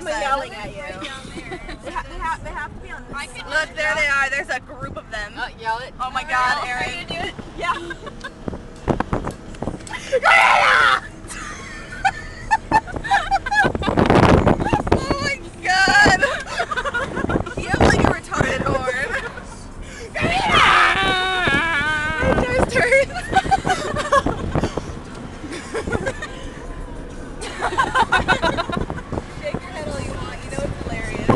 said. yelling at you. They have to be on this side. Look, there they are. There's a group of them. Yell it. Oh my God, Erin. Are you gonna do it? Yeah. Oh my God. You have like a retarded horn. Just turn. Shake your head all you want. You know it's hilarious.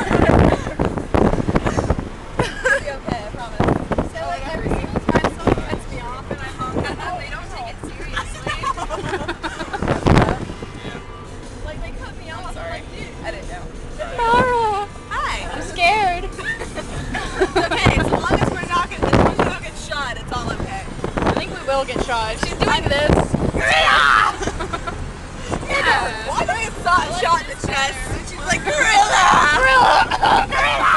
It'll be okay, I promise. So like every single time someone cuts me off and I honk at them, they don't take it seriously. Like they cut me off. Sorry. Like, dude. I didn't know. Mara, Hi. I'm scared. It's okay, as long as we're not gonna, as long as we don't get shot, it's all okay. I think we will get shot. She's doing this. Gorilla! Why do I get shot in the chest? And she's like, gorilla! Gorilla! Gorilla!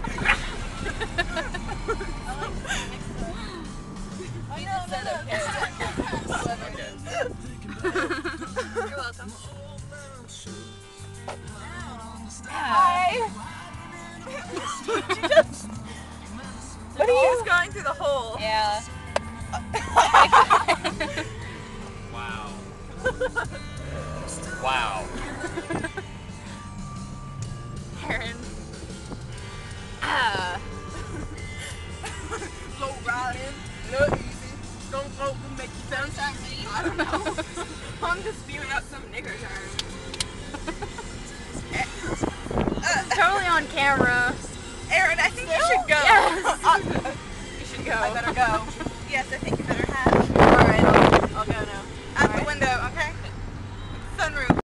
You just said okay. Whoever it is. You're welcome. Hi! What are you? She's going through the hole. Yeah. Wow. Wow. Erin. Low riding, no easy. Don't vote will make you sound sexy. I don't know. I'm just spewing out some nigger term. Totally on camera. Erin, I think you should go. Yes. You should go. I better go. Yes, I think you better have. Alright, I'll go now. Out the window, okay?